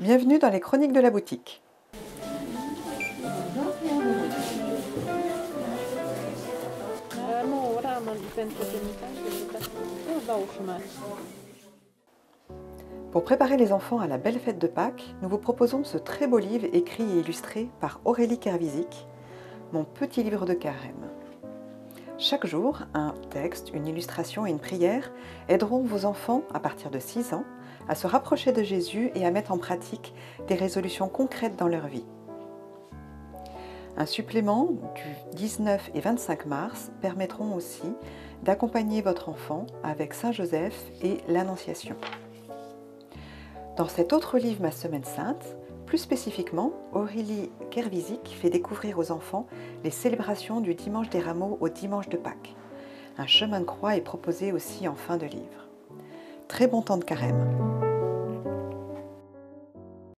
Bienvenue dans les Chroniques de la boutique. Pour préparer les enfants à la belle fête de Pâques, nous vous proposons ce très beau livre écrit et illustré par Aurélie Kervizik, Mon petit livre de carême. Chaque jour, un texte, une illustration et une prière aideront vos enfants, à partir de 6 ans, à se rapprocher de Jésus et à mettre en pratique des résolutions concrètes dans leur vie. Un supplément du 19 et 25 mars permettront aussi d'accompagner votre enfant avec Saint Joseph et l'Annonciation. Dans cet autre livre, Ma Semaine Sainte, plus spécifiquement, Aurélie Kervizik fait découvrir aux enfants les célébrations du dimanche des Rameaux au dimanche de Pâques. Un chemin de croix est proposé aussi en fin de livre. Très bon temps de carême.